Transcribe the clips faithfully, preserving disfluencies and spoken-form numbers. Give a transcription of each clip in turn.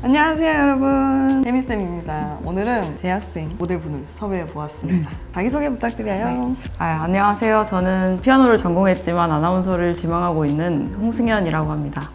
안녕하세요 여러분, 혜미쌤입니다. 오늘은 대학생 모델분을 섭외해 보았습니다. 자기소개 부탁드려요. 네. 아, 안녕하세요. 저는 피아노를 전공했지만 아나운서를 지망하고 있는 홍승현이라고 합니다.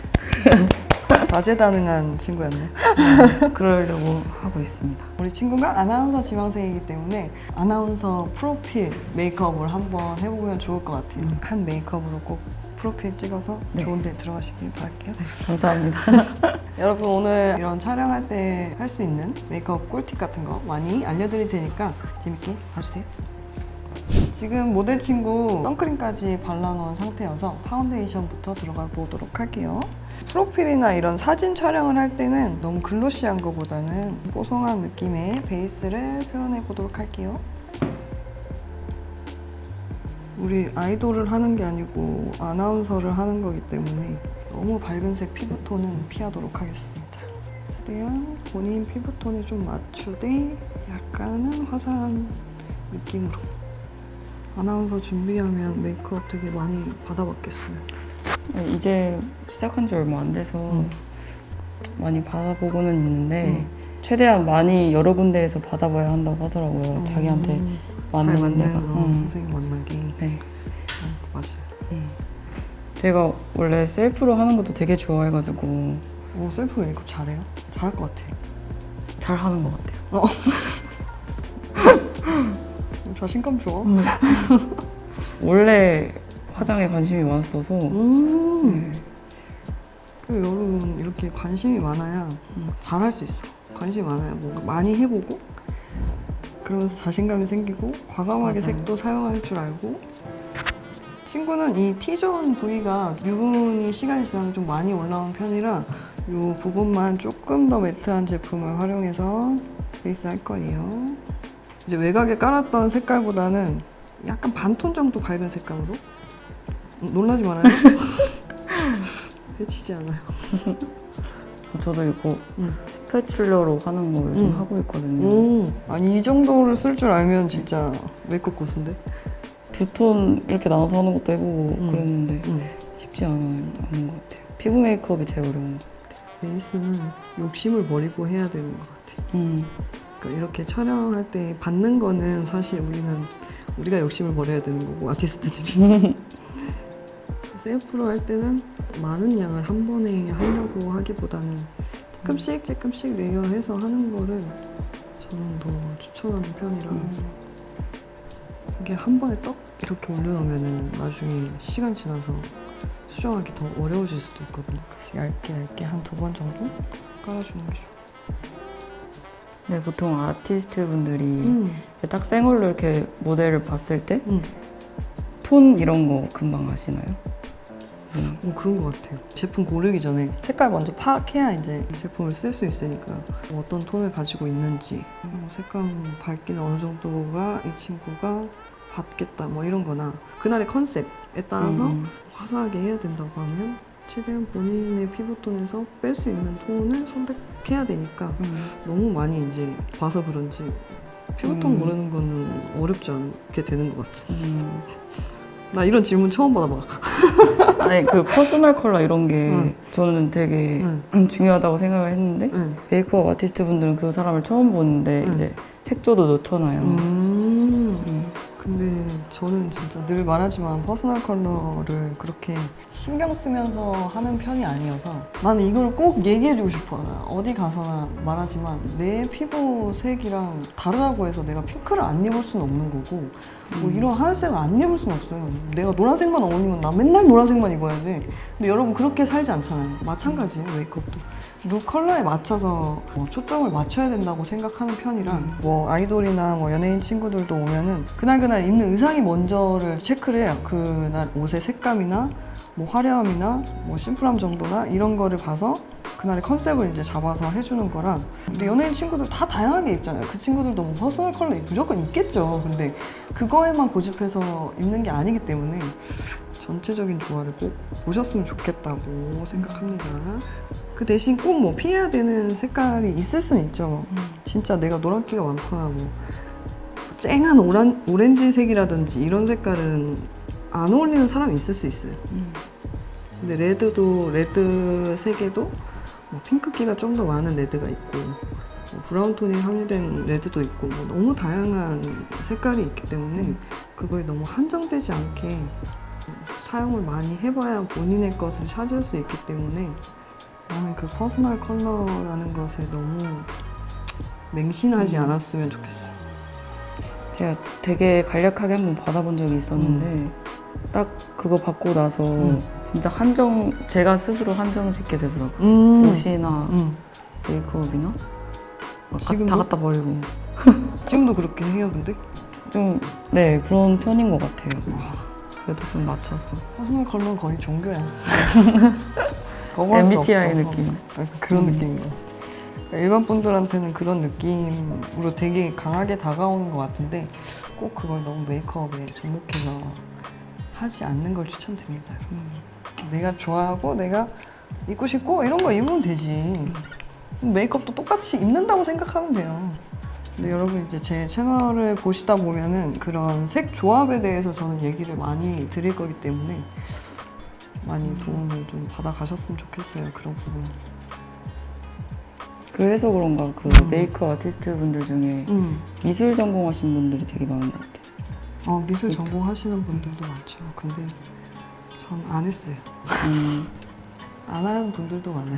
다재다능한 친구였네. 네, 그러려고 하고 있습니다. 우리 친구가 아나운서 지망생이기 때문에 아나운서 프로필 메이크업을 한번 해보면 좋을 것 같아요. 음. 한 메이크업으로 꼭 프로필 찍어서 네. 좋은 데 들어가시길 바랄게요. 네, 감사합니다. 여러분, 오늘 이런 촬영할 때 할 수 있는 메이크업 꿀팁 같은 거 많이 알려드릴 테니까 재밌게 봐주세요. 지금 모델 친구 선크림까지 발라놓은 상태여서 파운데이션부터 들어가 보도록 할게요. 프로필이나 이런 사진 촬영을 할 때는 너무 글로시한 것보다는 뽀송한 느낌의 베이스를 표현해 보도록 할게요. 우리 아이돌을 하는 게 아니고 아나운서를 하는 거기 때문에 너무 밝은색 피부톤은 피하도록 하겠습니다. 최대한 본인 피부톤에 좀 맞추되 약간은 화사한 느낌으로. 아나운서 준비하면 메이크업 되게 많이 받아봤겠어요. 이제 시작한 지 얼마 안 돼서 음. 많이 받아보고는 있는데 음. 최대한 많이 여러 군데에서 받아봐야 한다고 하더라고요. 음. 자기한테 맞는 잘 맞는 데가. 어, 음. 선생님 만나기. 네. 어, 맞아요. 음. 제가 원래 셀프로 하는 것도 되게 좋아해가지고. 어, 셀프 메이크업 잘해요? 잘할 것 같아요. 잘 하는 것 같아요. 어. 자신감 좋아. 음. 원래 화장에 관심이 많았어서. 음. 네. 여러분, 이렇게 관심이 많아야 음. 잘할 수 있어. 관심이 많아야 뭔가 많이 해보고 그러면서 자신감이 생기고 과감하게 맞아요. 색도 사용할 줄 알고. 친구는 이 T존 부위가 유분이 시간이 지나면 좀 많이 올라온 편이라 이 부분만 조금 더 매트한 제품을 활용해서 베이스 할 거예요. 이제 외곽에 깔았던 색깔보다는 약간 반톤 정도 밝은 색감으로. 놀라지 말아요. 해치지 않아요. 저도 이거 음. 스패츌러로 하는 거 요즘 음. 하고 있거든요. 음. 아니 이 정도를 쓸 줄 알면 진짜 메이크업 고수인데? 두 톤 이렇게 나눠서 하는 것도 해보고 음. 그랬는데 음. 쉽지 않은, 않은 것 같아요. 피부 메이크업이 제일 어려운 것 같아요. 베이스는 욕심을 버리고 해야 되는 것 같아요. 음. 그러니까 이렇게 촬영할 때 받는 거는 사실 우리는 우리가 욕심을 버려야 되는 거고 아티스트들이 셀프로 할 때는 많은 양을 한 번에 하려고 하기보다는 조금씩 조금씩 레이어해서 하는 거를 저는 더 추천하는 편이라 음. 이게 한 번에 떡 이렇게 올려놓으면 나중에 시간 지나서 수정하기 더 어려워질 수도 있거든요. 그래서 얇게 얇게 한 두 번 정도 깔아주는 게 좋아요. 네, 보통 아티스트 분들이 음. 딱 생얼로 이렇게 모델을 봤을 때 톤 음. 이런 거 금방 아시나요? 음. 어, 그런 것 같아요. 제품 고르기 전에 색깔 먼저 파악해야 이제 제품을 쓸 수 있으니까 어떤 톤을 가지고 있는지 음, 색감 밝기는 어느 정도가 이 친구가 받겠다 뭐 이런 거나 그날의 컨셉에 따라서 음. 화사하게 해야 된다고 하면 최대한 본인의 피부톤에서 뺄 수 있는 톤을 선택해야 되니까 음. 너무 많이 이제 봐서 그런지 피부톤 음. 고르는 거는 어렵지 않게 되는 것 같아. 음. 나 이런 질문 처음 받아봐. 아니 그 퍼스널 컬러 이런 게 응. 저는 되게 응. 중요하다고 생각을 했는데 응. 메이크업 아티스트 분들은 그 사람을 처음 보는데 응. 이제 색조도 넣잖아요. 음. 음. 근데 저는 진짜 늘 말하지만 퍼스널 컬러를 그렇게 신경 쓰면서 하는 편이 아니어서 나는 이걸 꼭 얘기해주고 싶어. 어디 가서나 말하지만 내 피부색이랑 다르다고 해서 내가 핑크를 안 입을 수는 없는 거고 뭐 음. 이런 하얀색을 안 입을 수는 없어요. 내가 노란색만 어울리면 나 맨날 노란색만 입어야 돼. 근데 여러분 그렇게 살지 않잖아요. 마찬가지예요. 메이크업도. 룩 컬러에 맞춰서 뭐 초점을 맞춰야 된다고 생각하는 편이라 음. 뭐 아이돌이나 뭐 연예인 친구들도 오면은 그날그날 입는 의상이 먼저를 체크를 해요. 그날 옷의 색감이나 뭐 화려함이나 뭐 심플함 정도나 이런 거를 봐서 그날의 컨셉을 이제 잡아서 해주는 거라. 근데 연예인 친구들 다 다양하게 입잖아요. 그 친구들도 뭐 퍼스널 컬러 무조건 입겠죠. 근데 그거에만 고집해서 입는 게 아니기 때문에 전체적인 조화를 꼭 보셨으면 좋겠다고 생각합니다. 그 대신 꼭 뭐 피해야 되는 색깔이 있을 수는 있죠. 음. 진짜 내가 노란기가 많거나 뭐 쨍한 오란, 오렌지색이라든지 이런 색깔은 안 어울리는 사람이 있을 수 있어요. 음. 근데 레드도 레드색에도 뭐 핑크기가 좀 더 많은 레드가 있고 뭐 브라운톤이 함유된 레드도 있고 뭐 너무 다양한 색깔이 있기 때문에 그거에 너무 한정되지 않게 사용을 많이 해봐야 본인의 것을 찾을 수 있기 때문에 나는 그 퍼스널 컬러라는 것에 너무 맹신하지 음. 않았으면 좋겠어. 제가 되게 간략하게 한번 받아본 적이 있었는데 음. 딱 그거 받고 나서 음. 진짜 한정 제가 스스로 한정 짓게 되더라고요. 음. 옷이나 음. 메이크업이나 막 지금도? 다 갖다 버리고 지금도 그렇게 해요, 근데? 좀 네 그런 편인 것 같아요. 그래도 좀 맞춰서 퍼스널 컬러는 거의 종교야. 엠비티아이 느낌. 약간 그런 음. 느낌이에요. 그러니까 일반 분들한테는 그런 느낌으로 되게 강하게 다가오는 것 같은데 꼭 그걸 너무 메이크업에 접목해서 하지 않는 걸 추천드립니다. 음. 내가 좋아하고 내가 입고 싶고 이런 거 입으면 되지. 메이크업도 똑같이 입는다고 생각하면 돼요. 근데 여러분 이제 제 채널을 보시다 보면은 그런 색 조합에 대해서 저는 얘기를 많이 드릴 거기 때문에 많이 도움을 좀 받아 가셨으면 좋겠어요. 그런 부분. 그래서 그런가 그 음. 메이크업 아티스트 분들 중에 음. 미술 전공하신 분들이 되게 많은 것 같아요. 어, 미술 전공하시는 분들도 많죠. 근데 전 안 했어요. 음. 안 하는 분들도 많아요.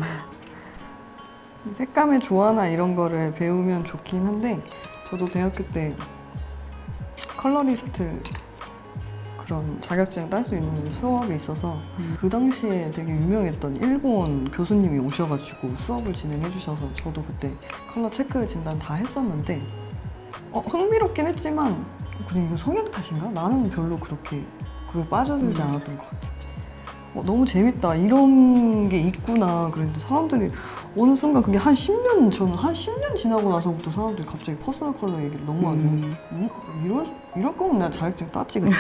색감의 조화나 이런 거를 배우면 좋긴 한데 저도 대학교 때 컬러리스트 그런 자격증을 딸 수 있는 수업이 있어서 음. 그 당시에 되게 유명했던 일본 교수님이 오셔가지고 수업을 진행해 주셔서 저도 그때 컬러 체크 진단 다 했었는데 어, 흥미롭긴 했지만 그냥 이거 성향 탓인가? 나는 별로 그렇게 그게 빠져들지 음. 않았던 것 같아요. 어, 너무 재밌다. 이런 게 있구나. 그랬는데 사람들이 어느 순간 그게 한 십 년, 저는 한 십 년 지나고 나서부터 사람들이 갑자기 퍼스널 컬러 얘기를 너무 하네요. 음. 음, 이럴, 이럴 거면 내가 자격증 땄지, 그때.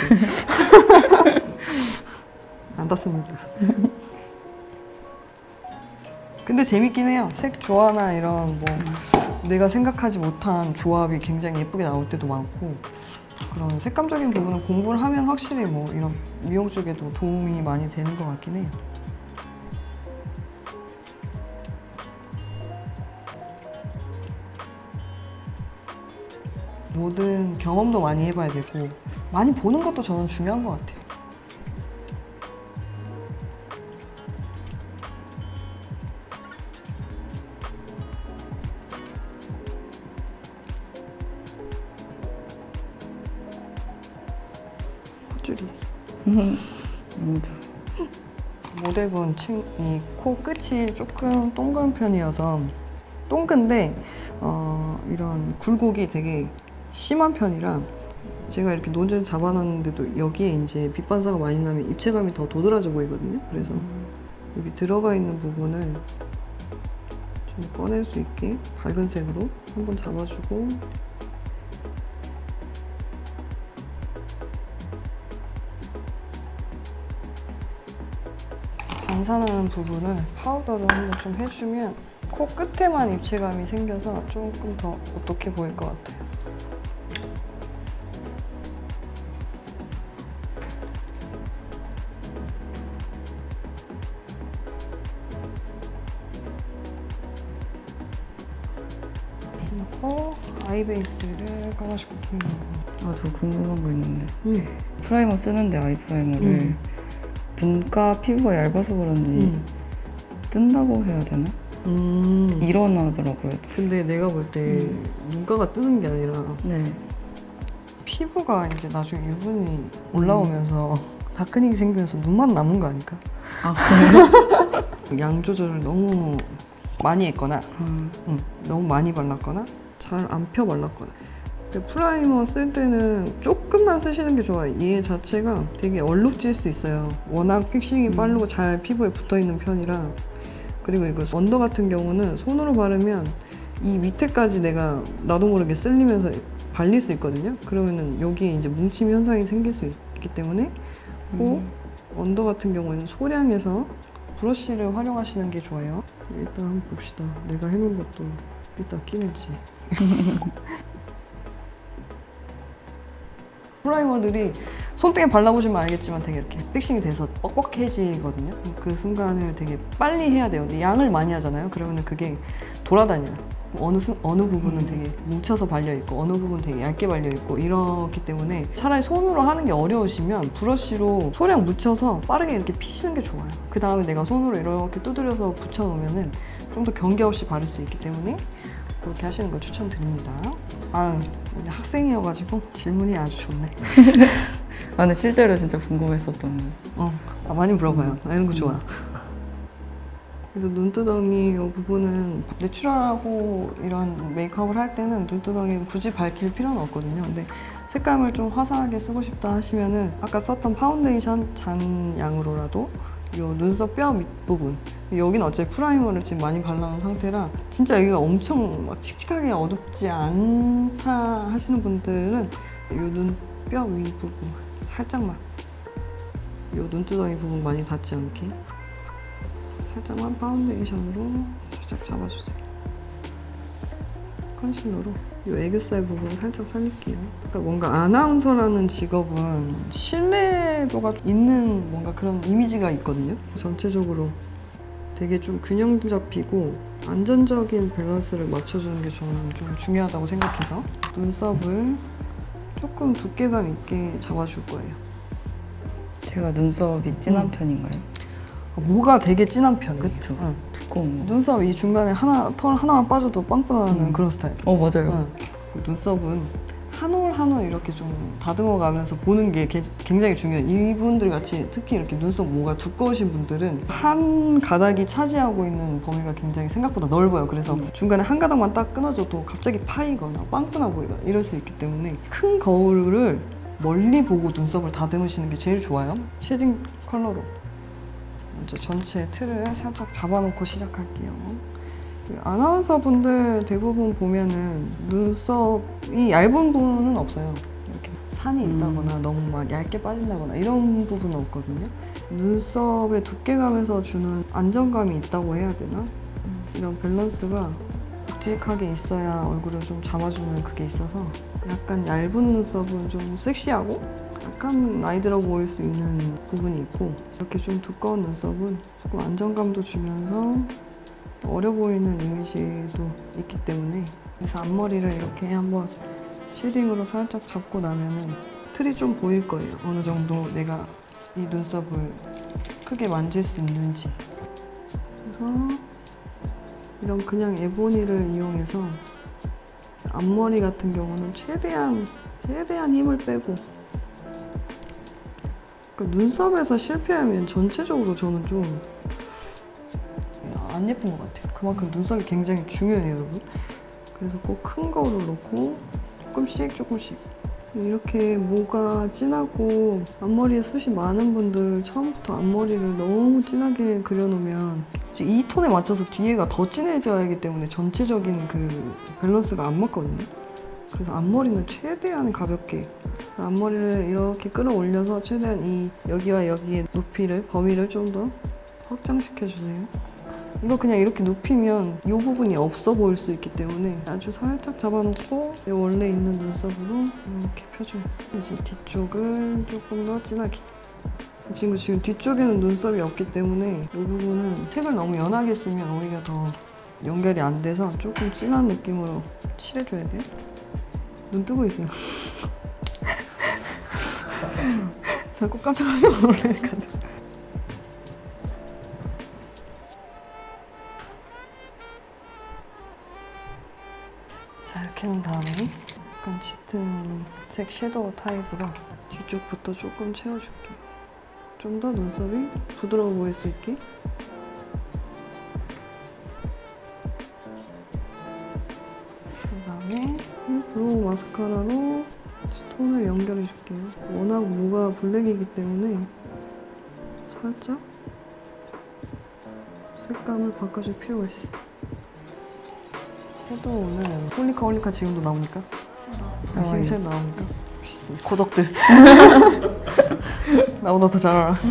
안 땄습니다. 근데 재밌긴 해요. 색 조화나 이런 뭐 내가 생각하지 못한 조합이 굉장히 예쁘게 나올 때도 많고 그런 색감적인 부분은 공부를 하면 확실히 뭐 이런 미용 쪽에도 도움이 많이 되는 것 같긴 해요. 모든 경험도 많이 해봐야 되고 많이 보는 것도 저는 중요한 것 같아요. 콧줄이. 너무 좋아. 모델분 이 코 끝이 조금 동그란 편이어서 동근데 어, 이런 굴곡이 되게 심한 편이라 제가 이렇게 논지를 잡아놨는데도 여기에 이제 빛 반사가 많이 나면 입체감이 더 도드라져 보이거든요. 그래서 여기 들어가 있는 부분을 좀 꺼낼 수 있게 밝은 색으로 한번 잡아주고 반사나는 부분을 파우더로 한번 좀 해주면 코 끝에만 입체감이 생겨서 조금 더 오똑해 보일 것 같아요. 넣고 아이 베이스를 깔아주고 아, 저 궁금한 거 있는데 음. 프라이머 쓰는데 아이 프라이머를 음. 눈가 피부가 얇아서 그런지 음. 뜬다고 해야 되나? 음. 일어나더라고요. 근데 내가 볼 때 음. 눈가가 뜨는 게 아니라 네. 피부가 이제 나중에 유분이 올라오면서 다크닝이 생기면서 눈만 남은 거 아닐까? 아, 그래요? 양 조절을 너무 많이 했거나 아, 응, 너무 많이 발랐거나 잘 안 펴 발랐거나. 근데 프라이머 쓸 때는 조금만 쓰시는 게 좋아요. 얘 자체가 되게 얼룩질 수 있어요. 워낙 픽싱이 음. 빠르고 잘 피부에 붙어있는 편이라. 그리고 이거 언더 같은 경우는 손으로 바르면 이 밑에까지 내가 나도 모르게 쓸리면서 발릴 수 있거든요. 그러면은 여기에 이제 뭉침 현상이 생길 수 있기 때문에 코 음. 언더 같은 경우에는 소량에서 브러쉬를 활용하시는 게 좋아요. 일단 한번 봅시다. 내가 해놓은 것도 이따 끼는지. 프라이머들이 손등에 발라보시면 알겠지만 되게 이렇게 픽싱이 돼서 뻑뻑해지거든요. 그 순간을 되게 빨리 해야 돼요. 근데 양을 많이 하잖아요. 그러면 그게 돌아다녀요. 어느, 수, 어느 부분은 되게 뭉쳐서 발려있고 어느 부분은 되게 얇게 발려있고 이렇기 때문에 차라리 손으로 하는 게 어려우시면 브러쉬로 소량 묻혀서 빠르게 이렇게 피시는 게 좋아요. 그 다음에 내가 손으로 이렇게 두드려서 붙여놓으면 좀 더 경계 없이 바를 수 있기 때문에 그렇게 하시는 걸 추천드립니다. 아, 학생이어가지고 질문이 아주 좋네. 아, 근데 실제로 진짜 궁금했었던. 어, 아, 많이 물어봐요. 나 이런 거 좋아. 그래서 눈두덩이 이 부분은 내추럴하고 이런 메이크업을 할 때는 눈두덩이 굳이 밝힐 필요는 없거든요. 근데 색감을 좀 화사하게 쓰고 싶다 하시면은 아까 썼던 파운데이션 잔 양으로라도 이 눈썹 뼈 밑부분, 여기는 어차피 프라이머를 지금 많이 발라놓은 상태라 진짜 여기가 엄청 막 칙칙하게 어둡지 않다 하시는 분들은 이 눈뼈 윗부분 살짝만, 이 눈두덩이 부분 많이 닿지 않게 살짝만 파운데이션으로 살짝 잡아주세요. 컨실러로 이 애교살 부분 살짝 살릴게요. 그러니까 뭔가 아나운서라는 직업은 신뢰도가 있는 뭔가 그런 이미지가 있거든요. 전체적으로 되게 좀 균형 잡히고 안전적인 밸런스를 맞춰주는 게 저는 좀 중요하다고 생각해서 눈썹을 조금 두께감 있게 잡아줄 거예요. 제가 눈썹이 진한 음. 편인가요? 모가 되게 진한 편이에요. 그쵸. 응. 두꺼운 거. 눈썹 이 중간에 하나, 털 하나만 빠져도 빵꾸 나는 음. 그런 스타일. 어, 맞아요. 응. 눈썹은 한 올 한 올 이렇게 좀 다듬어 가면서 보는 게 게- 굉장히 중요해요. 이분들 같이 특히 이렇게 눈썹 모가 두꺼우신 분들은 한 가닥이 차지하고 있는 범위가 굉장히 생각보다 넓어요. 그래서 음. 중간에 한 가닥만 딱 끊어져도 갑자기 파이거나 빵꾸나 보이거나 이럴 수 있기 때문에 큰 거울을 멀리 보고 눈썹을 다듬으시는 게 제일 좋아요. 쉐딩 컬러로 먼저 전체 틀을 살짝 잡아놓고 시작할게요. 아나운서 분들 대부분 보면은 눈썹이 얇은 분은 없어요. 이렇게 산이 있다거나 음. 너무 막 얇게 빠진다거나 이런 부분은 없거든요. 눈썹의 두께감에서 주는 안정감이 있다고 해야 되나? 이런 밸런스가 묵직하게 있어야 얼굴을 좀 잡아주는 그게 있어서 약간 얇은 눈썹은 좀 섹시하고 약간 나이 들어 보일 수 있는 부분이 있고 이렇게 좀 두꺼운 눈썹은 조금 안정감도 주면서 어려 보이는 이미지도 있기 때문에 그래서 앞머리를 이렇게 한번 쉐딩으로 살짝 잡고 나면은 틀이 좀 보일 거예요. 어느 정도 내가 이 눈썹을 크게 만질 수 있는지. 그래서 이런 그냥 에보니를 이용해서 앞머리 같은 경우는 최대한 최대한 힘을 빼고 그러니까 눈썹에서 실패하면 전체적으로 저는 좀 안 예쁜 것 같아요. 그만큼 눈썹이 굉장히 중요해요, 여러분. 그래서 꼭 큰 거울을 놓고 조금씩 조금씩 이렇게 모가 진하고 앞머리에 숱이 많은 분들 처음부터 앞머리를 너무 진하게 그려놓으면 이제 이 톤에 맞춰서 뒤에가 더 진해져야 하기 때문에 전체적인 그 밸런스가 안 맞거든요. 그래서 앞머리는 최대한 가볍게 앞머리를 이렇게 끌어올려서 최대한 이 여기와 여기의 높이를 범위를 좀 더 확장시켜주세요. 이거 그냥 이렇게 눕히면 이 부분이 없어 보일 수 있기 때문에 아주 살짝 잡아놓고 원래 있는 눈썹으로 이렇게 펴줘요. 이제 뒤쪽을 조금 더 진하게. 이 친구 지금 뒤쪽에는 눈썹이 없기 때문에 이 부분은 색을 너무 연하게 쓰면 오히려 더 연결이 안 돼서 조금 진한 느낌으로 칠해줘야 돼요. 눈 뜨고 있어요. 자꾸 깜짝 놀라니까. 자, 이렇게 한 다음에 약간 짙은 색 섀도우 타입으로 뒤쪽부터 조금 채워줄게요. 좀 더 눈썹이 부드러워 보일 수 있게. 그 다음에 블로우 마스카라로 톤을 연결해줄게요. 워낙 모가 블랙이기 때문에 살짝 색감을 바꿔줄 필요가 있어요. 섀도우는 홀리카 홀리카 지금도 나오니까? 나와요. 싱싱 나오니까? 고덕들 나보다 더 잘 알아.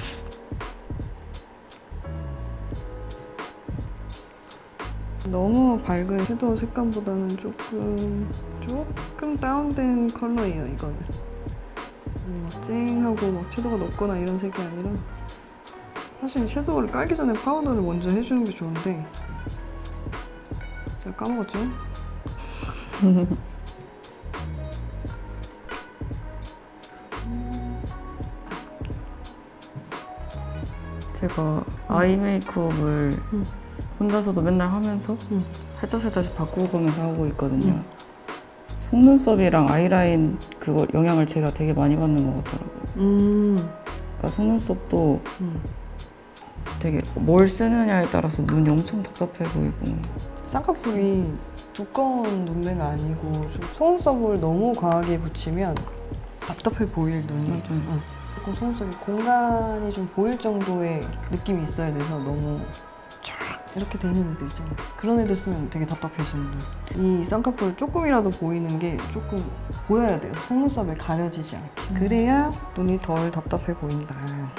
너무 밝은 섀도우 색감보다는 조금 조금 다운된 컬러예요, 이거는. 막 쨍하고 막 채도가 높거나 이런 색이 아니라 사실 섀도우를 깔기 전에 파우더를 먼저 해주는 게 좋은데 제가 까먹었죠? 제가 아이 메이크업을 음. 혼자서도 맨날 하면서 음. 살짝 살짝씩 바꾸고면서 하고 있거든요. 음. 속눈썹이랑 아이라인 그거 영향을 제가 되게 많이 받는 것 같더라고요. 음. 그러니까 속눈썹도 음. 되게 뭘 쓰느냐에 따라서 눈이 엄청 답답해 보이고. 쌍꺼풀이 두꺼운 눈매는 아니고 좀 속눈썹을 너무 과하게 붙이면 답답해 보일 눈이. 맞아요. 응. 조금 속눈썹이 공간이 좀 보일 정도의 느낌이 있어야 돼서 너무 쫙 이렇게 돼 있는 애들 있잖아요. 그런 애들 쓰면 되게 답답해지는 눈. 이 쌍꺼풀 조금이라도 보이는 게 조금 보여야 돼요. 속눈썹에 가려지지 않게. 음. 그래야 눈이 덜 답답해 보인다.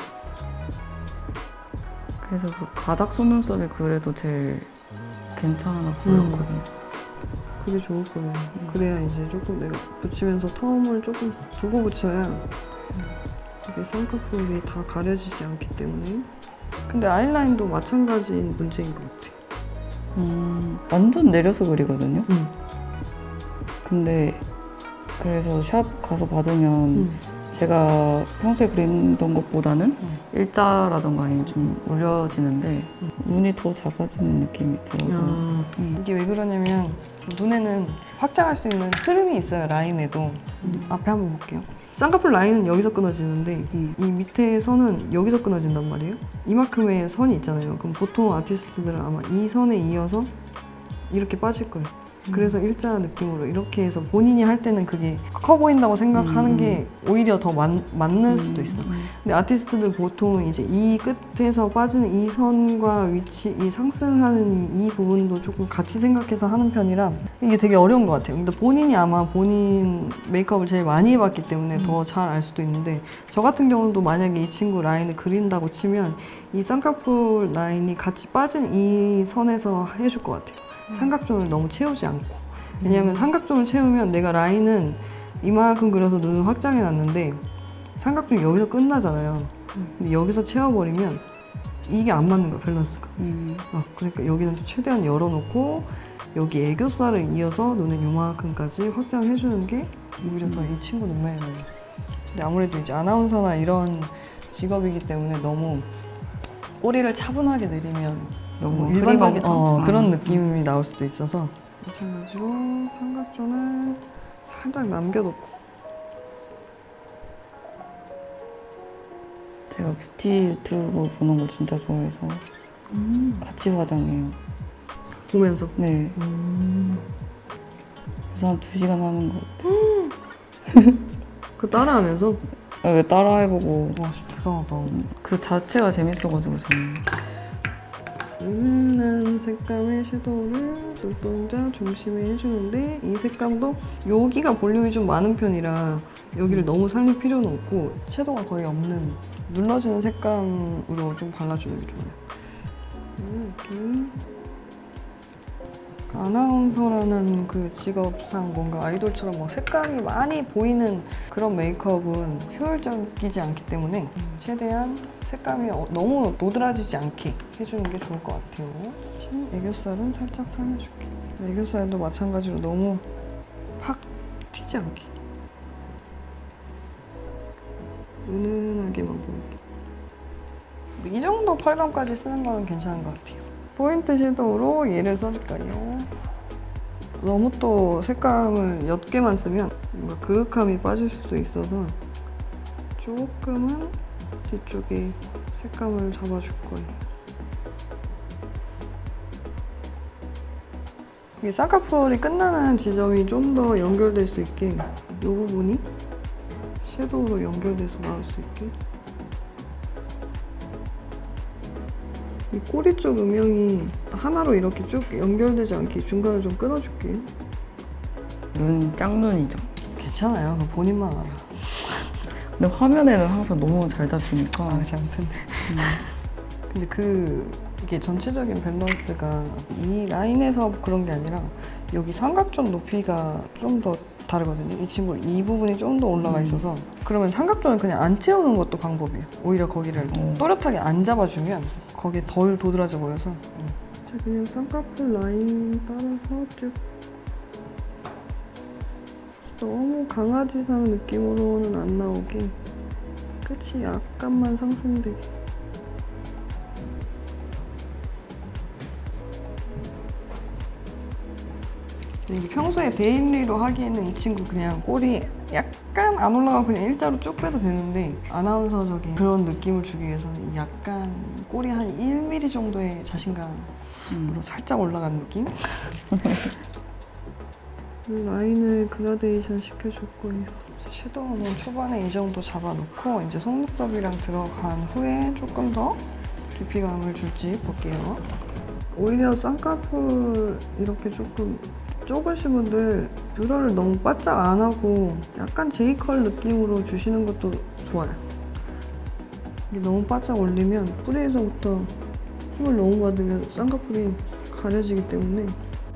그래서 그 가닥 속눈썹이 그래도 제일 괜찮아 보였거든요. 그게 좋을 거예요. 그래야 이제 조금 내가 붙이면서 텀을 조금 두고 붙여야 이게 쌍꺼풀이 다 가려지지 않기 때문에. 근데 아이라인도 마찬가지인 문제인 것 같아. 음, 완전 내려서 그리거든요. 응. 근데 그래서 샵 가서 받으면 응. 제가 평소에 그리던 것보다는 응. 일자라던가 아니면 좀 올려지는데 응. 눈이 더 작아지는 느낌이 들어서 음. 음. 이게 왜 그러냐면 눈에는 확장할 수 있는 흐름이 있어요. 라인에도. 음. 앞에 한번 볼게요. 쌍꺼풀 라인은 여기서 끊어지는데 음. 이 밑에 선은 여기서 끊어진단 말이에요. 이만큼의 선이 있잖아요. 그럼 보통 아티스트들은 아마 이 선에 이어서 이렇게 빠질 거예요. 그래서 일자 느낌으로 이렇게 해서 본인이 할 때는 그게 커 보인다고 생각하는 음. 게 오히려 더 맞, 맞는 수도 있어. 음. 근데 아티스트들 보통은 이제 이 끝에서 빠지는 이 선과 위치, 이 상승하는 이 부분도 조금 같이 생각해서 하는 편이라 이게 되게 어려운 것 같아요. 근데 본인이 아마 본인 메이크업을 제일 많이 해봤기 때문에 음. 더 잘 알 수도 있는데 저 같은 경우도 만약에 이 친구 라인을 그린다고 치면 이 쌍꺼풀 라인이 같이 빠진 이 선에서 해줄 것 같아요. 삼각존을 너무 채우지 않고. 왜냐면 음. 삼각존을 채우면 내가 라인은 이만큼 그려서 눈을 확장해 놨는데 삼각존이 여기서 끝나잖아요. 근데 여기서 채워버리면 이게 안 맞는 거야, 밸런스가. 음. 어, 그러니까 여기는 최대한 열어놓고 여기 애교살을 이어서 눈을 요만큼까지 확장해주는 게 오히려 더 이 친구 눈매에 맞아요. 근데 아무래도 이제 아나운서나 이런 직업이기 때문에 너무 꼬리를 차분하게 내리면 너무 일반적인 흐리멍텅. 어, 음. 그런 느낌이 나올 수도 있어서 마찬가지로 삼각존을 살짝 남겨놓고. 제가 뷰티 유튜브 보는 걸 진짜 좋아해서 음. 같이 화장해요. 보면서. 네. 음. 그래서 한 두 시간 하는 것 같아요. 그 따라하면서. 아, 왜 따라해보고 와, 대단하다. 그 자체가 재밌어가지고 저는. 은은한 색감의 섀도우를 눈동자 중심에 해주는데 이 색감도 여기가 볼륨이 좀 많은 편이라 여기를 음. 너무 살릴 필요는 없고 섀도우가 거의 없는 눌러지는 색감으로 좀 발라주는 게 좋아요. 이렇게 아나운서라는 그 직업상 뭔가 아이돌처럼 뭐 색감이 많이 보이는 그런 메이크업은 효율적이지 않기 때문에 최대한 색감이 너무 노드라지지 않게 해주는 게 좋을 것 같아요. 애교살은 살짝 살려줄게. 애교살도 마찬가지로 너무 팍 튀지 않게 은은하게만 보이게. 이 정도 펄감까지 쓰는 거는 괜찮은 것 같아요. 포인트 섀도우로 얘를 써줄까요? 너무 또 색감을 옅게만 쓰면 뭔가 그윽함이 빠질 수도 있어서 조금은 뒤쪽에 색감을 잡아줄 거예요. 이게 쌍꺼풀이 끝나는 지점이 좀 더 연결될 수 있게 이 부분이 섀도우로 연결돼서 나올 수 있게. 이 꼬리 쪽 음영이 하나로 이렇게 쭉 연결되지 않게 중간을 좀 끊어줄게요. 눈 짝눈이죠. 괜찮아요. 그거 본인만 알아. 근데 화면에는 항상 너무 잘 잡히니까. 아, 잘못했네. 음. 근데 그 이게 전체적인 밸런스가 이 라인에서 그런 게 아니라 여기 삼각존 높이가 좀 더 다르거든요. 이 친구 이 부분이 좀 더 올라가 있어서 그러면 삼각존을 그냥 안 채우는 것도 방법이에요. 오히려 거기를 음. 또렷하게 안 잡아주면 거기에 덜 도드라져 보여서. 음. 자, 그냥 쌍꺼풀 라인 따라서 쭉. 너무 강아지상 느낌으로는 안 나오게 끝이 약간만 상승되게. 이게 평소에 데일리로 하기에는 이 친구 그냥 꼬리 약간 안 올라가고 그냥 일자로 쭉 빼도 되는데 아나운서적인 그런 느낌을 주기 위해서는 약간 꼬리 한 일 밀리미터 정도의 자신감으로 음. 살짝 올라간 느낌? 라인을 그라데이션 시켜줄 거예요. 섀도우는 초반에 이 정도 잡아놓고 이제 속눈썹이랑 들어간 후에 조금 더 깊이감을 줄지 볼게요. 오히려 쌍꺼풀 이렇게 조금 좁으신 분들 뷰러를 너무 바짝 안 하고 약간 제이컬 느낌으로 주시는 것도 좋아요. 이게 너무 바짝 올리면 뿌리에서부터 힘을 너무 받으면 쌍꺼풀이 가려지기 때문에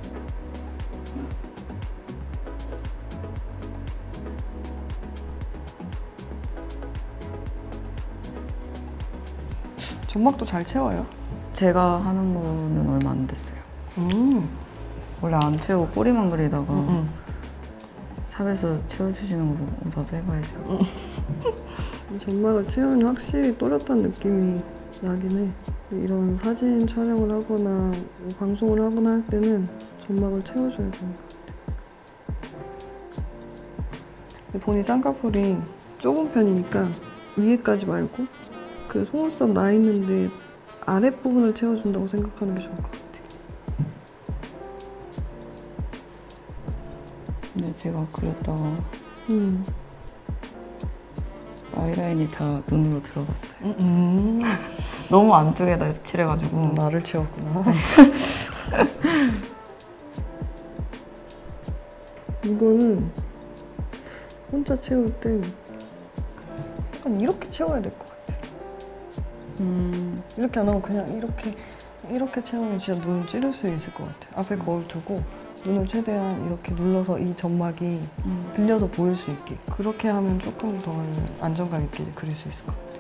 점막도 잘 채워요. 제가 하는 거는 얼마 안 됐어요. 음. 원래 안 채우고 꼬리만 그리다가 음, 음. 샵에서 채워주시는 거로 나도 해봐야죠. 음. 점막을 채우면 확실히 또렷한 느낌이 나긴 해. 이런 사진 촬영을 하거나 뭐 방송을 하거나 할 때는 점막을 채워줘야 되는 것 같아. 본인 쌍꺼풀이 좁은 편이니까 위에까지 말고 그 속눈썹 나 있는데 아랫부분을 채워준다고 생각하는 게 좋을 것 같아. 근데 제가 그렸다가 음. 아이라인이 다 눈으로 들어갔어요. 음, 음. 너무 안쪽에다 칠해가지고. 나를 채웠구나. 이거는 혼자 채울 때 약간 이렇게 채워야 될 것 같아. 음, 이렇게 안 하고 그냥 이렇게 이렇게 채우면 진짜 눈을 찌를 수 있을 것 같아. 앞에 거울 두고 눈을 최대한 이렇게 눌러서 이 점막이 음. 들려서 보일 수 있게 그렇게 하면 조금 더 안정감 있게 그릴 수 있을 것 같아.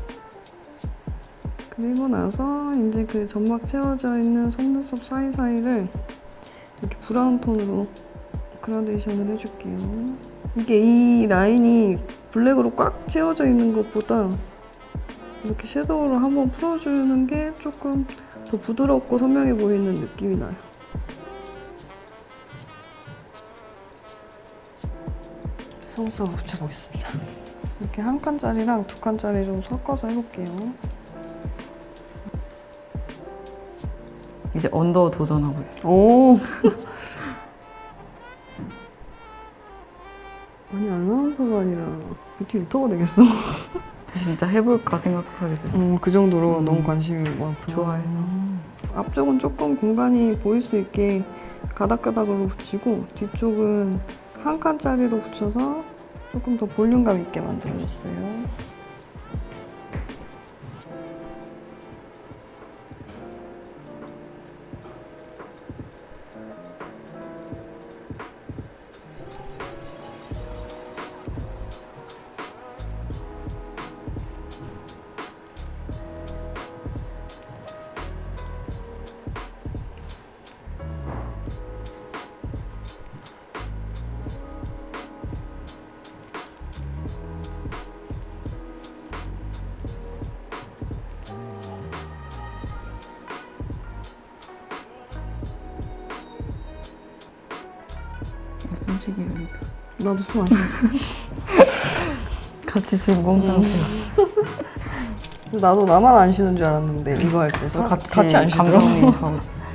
그리고 나서 이제 그 점막 채워져 있는 속눈썹 사이사이를 이렇게 브라운 톤으로 그라데이션을 해줄게요. 이게 이 라인이 블랙으로 꽉 채워져 있는 것보다 이렇게 섀도우로 한번 풀어주는 게 조금 더 부드럽고 선명해 보이는 느낌이 나요. 속눈썹을 붙여보겠습니다. 이렇게 한 칸짜리랑 두 칸짜리 좀 섞어서 해볼게요. 이제 언더 도전하고 있어. 오! 아니, 아나운서가 아니라 뷰티 유튜버 되겠어. 진짜 해볼까 생각하게 됐어. 음, 그 정도로 음. 너무 관심이 많구나. 좋아해서. 음. 앞쪽은 조금 공간이 보일 수 있게 가닥가닥으로 붙이고 뒤쪽은 한 칸짜리로 붙여서 조금 더 볼륨감 있게 만들어줬어요. 숨쉬기 힘들어. 나도 숨 안 쉬어. 같이 지금 공상태였어. 나도 나만 안 쉬는 줄 알았는데 이거 할 때 같이, 같이 안 쉬더라고. 감정이입하고 있었어.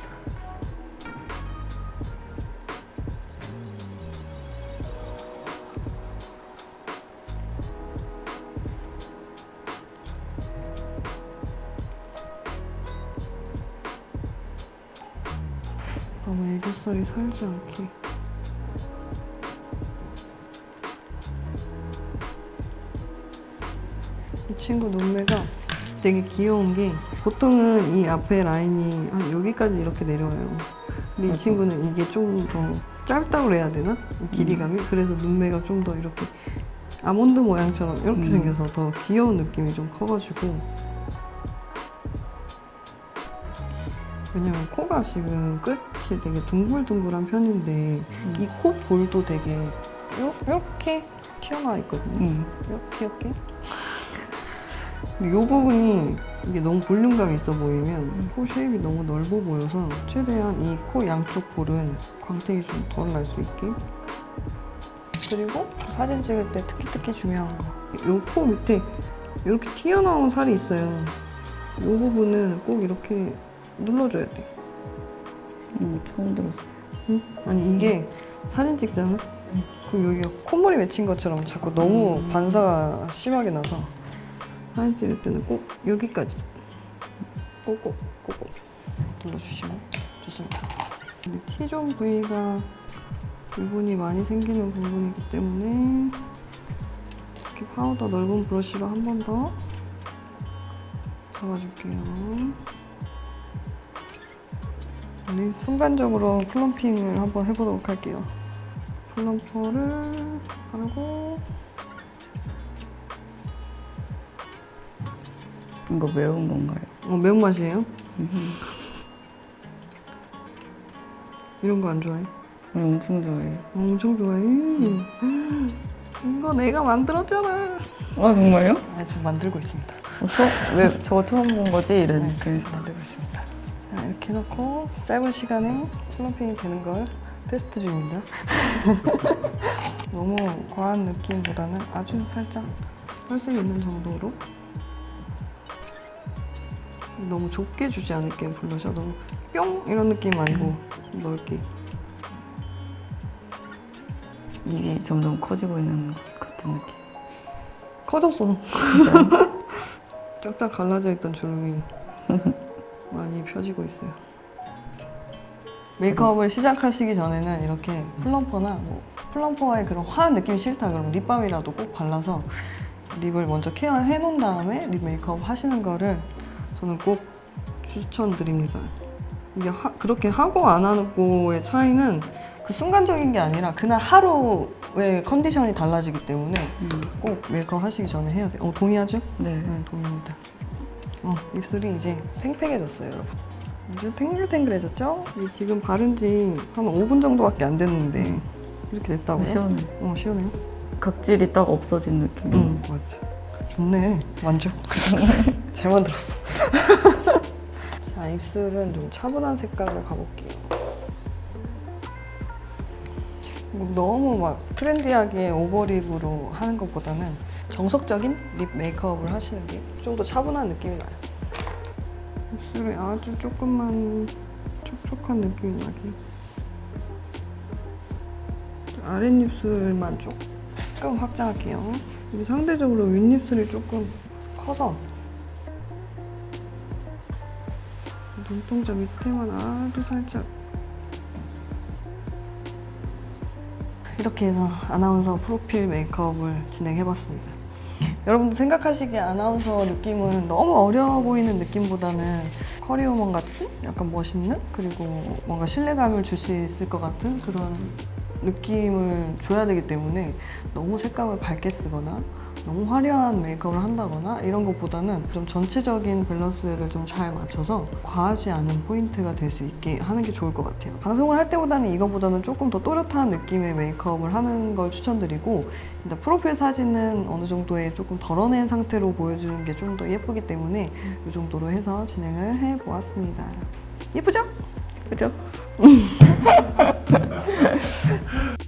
너무 애교살이 살지 않게. 이 친구 눈매가 되게 귀여운 게 보통은 이 앞에 라인이 한 여기까지 이렇게 내려와요. 근데 이 친구는 이게 좀 더 짧다고 그래야 되나? 길이감이. 그래서 눈매가 좀 더 이렇게 아몬드 모양처럼 이렇게 음. 생겨서 더 귀여운 느낌이 좀 커가지고. 왜냐면 코가 지금 끝이 되게 둥글둥글한 편인데 음. 이 코 볼도 되게 요, 이렇게 튀어나와 있거든요. 음. 이렇게 이렇게. 근데 이 부분이 이게 너무 볼륨감이 있어 보이면 음. 코 쉐입이 너무 넓어 보여서 최대한 이 코 양쪽 볼은 광택이 좀 덜 날 수 있게. 그리고 사진 찍을 때 특히 특히 중요한 거, 이 코 밑에 이렇게 튀어나온 살이 있어요. 이 부분은 꼭 이렇게 눌러줘야 돼. 음, 처음 들었어. 응? 아니 이게 사진 찍잖아? 그럼 여기가 콧물이 맺힌 것처럼 자꾸 너무 음. 반사가 심하게 나서 사진 찍을 때는 꼭 여기까지 꼭꼭 꼭꼭 눌러주시면 좋습니다. 근데 T존 부위가 부분이 많이 생기는 부분이기 때문에 이렇게 파우더 넓은 브러쉬로 한 번 더 잡아줄게요. 우리 순간적으로 플럼핑을 한번 해보도록 할게요. 플럼퍼를 바르고. 이거 매운 건가요? 어, 매운맛이에요? 음. 이런 거 안 좋아해? 어, 엄청 좋아해요. 엄청 좋아해. 이거 내가 만들었잖아. 아, 정말요? 아, 지금 만들고 있습니다. 어, 처, 왜 저 처음 본 거지? 이런 네, 그 만들고 있습니다. 자, 이렇게 해놓고 짧은 시간에 플럼핑이 되는 걸 테스트 중입니다. 너무 과한 느낌보다는 아주 살짝 할 수 있는 정도로. 너무 좁게 주지 않을게요, 블러셔. 너무 뿅! 이런 느낌 아니고 좀 넓게. 입이 점점 커지고 있는 것 같은 느낌. 커졌어. 진짜? 쫙쫙 갈라져 있던 주름이 많이 펴지고 있어요. 메이크업을 시작하시기 전에는 이렇게 플럼퍼나 뭐 플럼퍼의 그런 화한 느낌이 싫다 그러면 립밤이라도 꼭 발라서 립을 먼저 케어해 놓은 다음에 립 메이크업 하시는 거를 저는 꼭 추천드립니다. 이게 하, 그렇게 하고 안 하고의 차이는 그 순간적인 게 아니라 그날 하루의 컨디션이 달라지기 때문에 음. 꼭 메이크업 하시기 전에 해야 돼요. 어, 동의하죠? 네. 네, 동의합니다. 어, 입술이 이제 팽팽해졌어요, 여러분. 아주 탱글탱글해졌죠? 이게 지금 바른 지 한 오 분 정도밖에 안 됐는데 이렇게 됐다고요? 시원해. 어, 시원해요? 각질이 딱 없어진 느낌. 응, 맞지. 좋네, 만족. 잘 만들었어. 자, 입술은 좀 차분한 색깔로 가볼게요. 너무 막 트렌디하게 오버립으로 하는 것보다는 정석적인 립 메이크업을 하시는 게 좀 더 차분한 느낌이 나요. 입술에 아주 조금만 촉촉한 느낌이 나게. 아랫입술만 조금 확장할게요. 이게 상대적으로 윗입술이 조금 커서 눈동자 밑에만 아주 살짝. 이렇게 해서 아나운서 프로필 메이크업을 진행해봤습니다. 여러분들 생각하시기에 아나운서 느낌은 너무 어려워 보이는 느낌보다는 커리어우먼 같은 약간 멋있는, 그리고 뭔가 신뢰감을 줄 수 있을 것 같은 그런 느낌을 줘야 되기 때문에 너무 색감을 밝게 쓰거나 너무 화려한 메이크업을 한다거나 이런 것보다는 좀 전체적인 밸런스를 좀 잘 맞춰서 과하지 않은 포인트가 될 수 있게 하는 게 좋을 것 같아요. 방송을 할 때보다는 이거보다는 조금 더 또렷한 느낌의 메이크업을 하는 걸 추천드리고, 일단 프로필 사진은 어느 정도의 조금 덜어낸 상태로 보여주는 게 좀 더 예쁘기 때문에 이 정도로 해서 진행을 해보았습니다. 예쁘죠? 그죠?